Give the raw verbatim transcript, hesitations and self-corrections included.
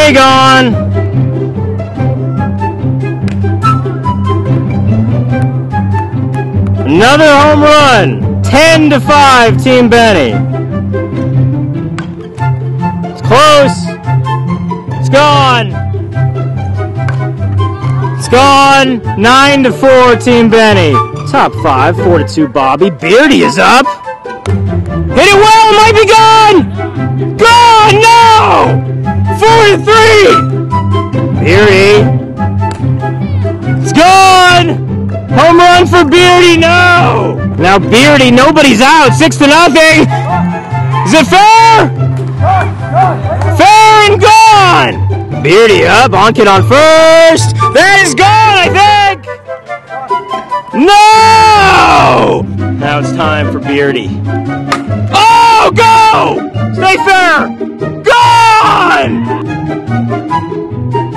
Beardy gone. Another home run. ten to five, Team Benny. It's close. It's gone. It's gone. nine to four, Team Benny. Top five, four to two, Bobby. Beardy is up. Hit it well, it might be gone! Gone! No! Four to three! Beardy. It's gone! Home run for Beardy, no! Now Beardy, nobody's out, six to nothing! Is it fair? Fair and gone! Beardy up, Ankit on first! That is gone, I think! No! Now it's time for Beardy. Oh, go! Stay fair! Gone!